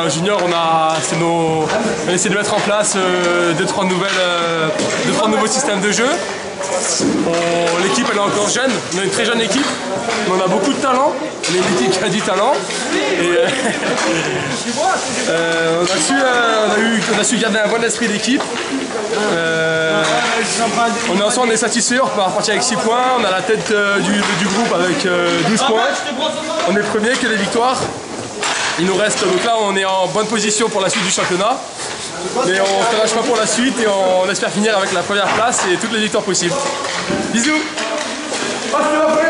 juniors, on a essayé de mettre en place 2-3 nouveaux systèmes de jeu. L'équipe elle est encore jeune, on a une très jeune équipe, mais on a beaucoup de talent, on est une équipe qui a du talent et on a su garder un bon esprit d'équipe. On est satisfait, on peut repartir avec 6 points, on a la tête du groupe avec 12 points, on est premier que les victoires. Il nous reste, donc là on est en bonne position pour la suite du championnat. Mais on ne se lâche pas pour la suite et on espère finir avec la première place et toutes les victoires possibles. Bisous!